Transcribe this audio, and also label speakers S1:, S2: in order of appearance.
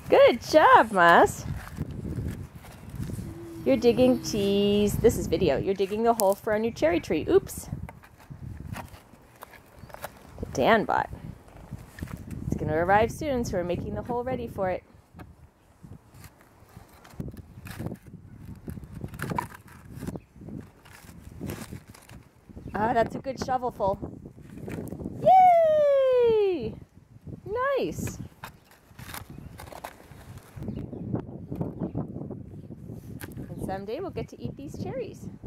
S1: Good job, Moss. You're digging cheese. This is video. You're digging the hole for our new cherry tree. Oops. The Dan bot. It's going to arrive soon, so we're making the hole ready for it. Ah, that's a good shovelful. Yay! Nice. And someday we'll get to eat these cherries.